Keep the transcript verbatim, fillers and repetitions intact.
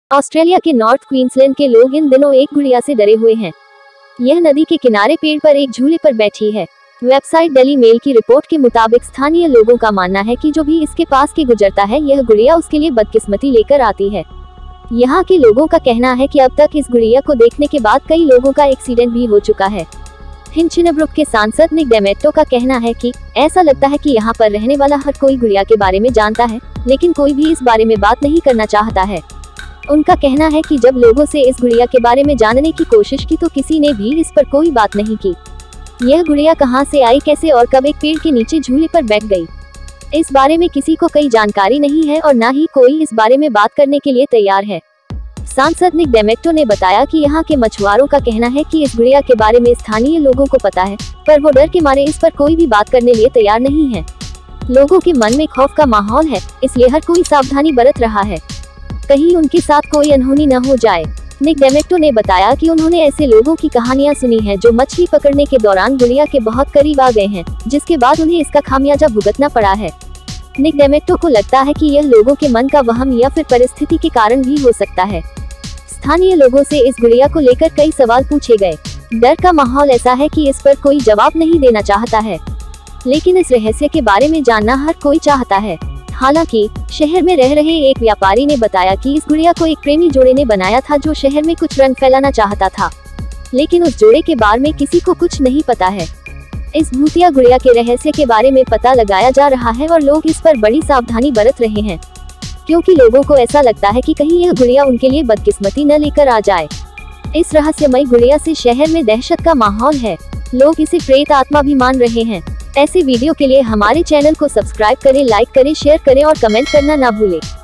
Australia के north Queensland के लोग इन दिनों एक गुड़िया से डरे हुए हैं। यह नदी के किनारे पेड़ पर एक झूले पर बैठी है। वेबसाइट डेली मेल की रिपोर्ट के मुताबिक स्थानीय लोगों का मानना है कि जो भी इसके पास के गुजरता है यह गुड़िया उसके लिए बदकिस्मती लेकर आती है। यहाँ के लोगों का कहना है कि अब तक इस गुड़िया को देखने के बाद कई लोगों का एक्सीडेंट भी हो चुका है। हिंचिनब्रुक के सांसद निक डेमेटो का कहना है कि ऐसा लगता है कि यहाँ पर रहने वाला हर कोई गुड़िया के बारे में जानता है, लेकिन कोई भी इस बारे में बात नहीं करना चाहता है। उनका कहना है कि जब लोगों से इस गुड़िया के बारे में जानने की कोशिश की तो किसी ने भी इस पर कोई बात नहीं की। यह गुड़िया कहां से आई, कैसे और कब एक पेड़ के नीचे झूले पर बैठ गई, इस बारे में किसी को कोई जानकारी नहीं है और न ही कोई इस बारे में बात करने के लिए तैयार है। सांसद निक डेमेटो ने बताया कि यहाँ के मछुआरों का कहना है कि इस गुड़िया के बारे में स्थानीय लोगों को पता है, पर वो डर के मारे इस पर कोई भी बात करने लिए तैयार नहीं है। लोगों के मन में खौफ का माहौल है, इसलिए हर कोई सावधानी बरत रहा है, कहीं उनके साथ कोई अनहोनी न हो जाए। निक डेमेटो ने बताया कि उन्होंने ऐसे लोगों की कहानियां सुनी हैं जो मछली पकड़ने के दौरान गुड़िया के बहुत करीब आ गए हैं, जिसके बाद उन्हें इसका खामियाजा भुगतना पड़ा है। निक डेमेटो को लगता है कि यह लोगों के मन का वहम या फिर परिस्थिति के कारण भी हो सकता है। स्थानीय लोगों से इस गुड़िया को लेकर कई सवाल पूछे गए। डर का माहौल ऐसा है कि इस पर कोई जवाब नहीं देना चाहता है, लेकिन इस रहस्य के बारे में जानना हर कोई चाहता है। हालांकि शहर में रह रहे एक व्यापारी ने बताया कि इस गुड़िया को एक प्रेमी जोड़े ने बनाया था जो शहर में कुछ रंग फैलाना चाहता था, लेकिन उस जोड़े के बारे में किसी को कुछ नहीं पता है। इस भूतिया गुड़िया के रहस्य के बारे में पता लगाया जा रहा है और लोग इस पर बड़ी सावधानी बरत रहे हैं, क्योंकि लोगों को ऐसा लगता है कि कहीं यह गुड़िया उनके लिए बदकिस्मती न लेकर आ जाए। इस रहस्यमय गुड़िया से शहर में दहशत का माहौल है। लोग इसे प्रेत आत्मा भी मान रहे हैं। ऐसे वीडियो के लिए हमारे चैनल को सब्सक्राइब करें, लाइक करें, शेयर करें और कमेंट करना ना भूलें।